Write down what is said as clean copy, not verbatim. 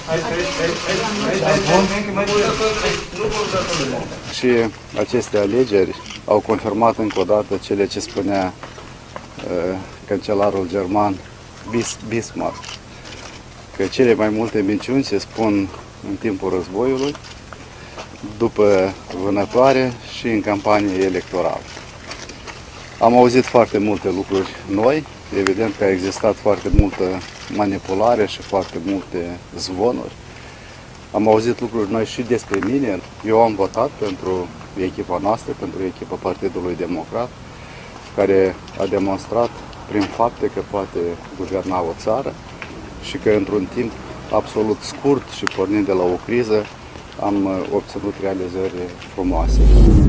Și aceste alegeri au confirmat încă o dată cele ce spunea cancelarul german Bismarck, că cele mai multe minciuni se spun în timpul războiului, după vânătoare și în campanie electorală. Am auzit foarte multe lucruri noi, evident că a existat foarte multă manipulare și foarte multe zvonuri. Am auzit lucruri noi și despre mine. Eu am votat pentru echipa noastră, pentru echipa Partidului Democrat, care a demonstrat prin fapte că poate guverna o țară și că într-un timp absolut scurt și pornind de la o criză am obținut realizări frumoase.